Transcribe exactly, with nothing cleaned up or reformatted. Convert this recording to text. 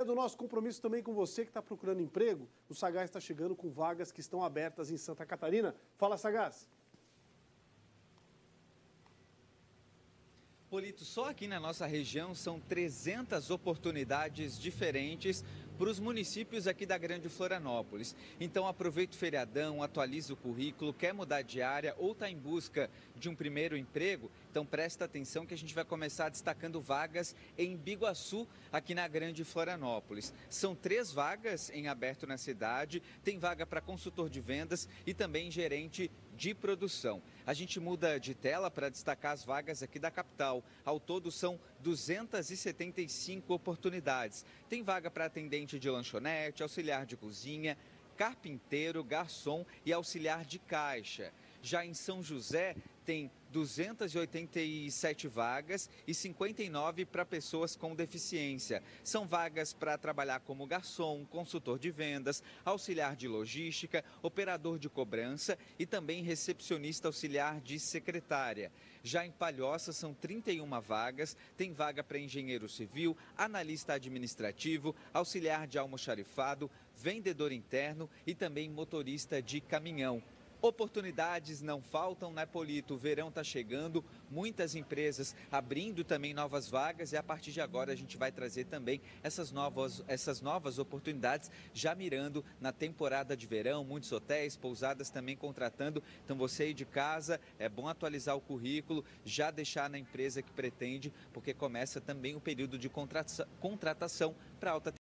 Do nosso compromisso também com você que está procurando emprego, o Sagaz está chegando com vagas que estão abertas em Santa Catarina. Fala, Sagaz. Polito, só aqui na nossa região são trezentas oportunidades diferentes para os municípios aqui da Grande Florianópolis. Então aproveita o feriadão, atualiza o currículo, quer mudar de área ou está em busca de um primeiro emprego? Então presta atenção que a gente vai começar destacando vagas em Biguaçu, aqui na Grande Florianópolis. São três vagas em aberto na cidade, tem vaga para consultor de vendas e também gerente de produção. A gente muda de tela para destacar as vagas aqui da capital. Ao todo são duzentas e setenta e cinco oportunidades. Tem vaga para atendente de lanchonete, auxiliar de cozinha, carpinteiro, garçom e auxiliar de caixa. Já em São José tem duzentas e oitenta e sete vagas e cinquenta e nove para pessoas com deficiência. São vagas para trabalhar como garçom, consultor de vendas, auxiliar de logística, operador de cobrança e também recepcionista auxiliar de secretária. Já em Palhoça são trinta e uma vagas, tem vaga para engenheiro civil, analista administrativo, auxiliar de almoxarifado, vendedor interno e também motorista de caminhão. Oportunidades não faltam, né, Polito? O verão está chegando, muitas empresas abrindo também novas vagas e a partir de agora a gente vai trazer também essas novas, essas novas oportunidades, já mirando na temporada de verão, muitos hotéis, pousadas também contratando. Então você aí de casa, é bom atualizar o currículo, já deixar na empresa que pretende, porque começa também o período de contratação para alta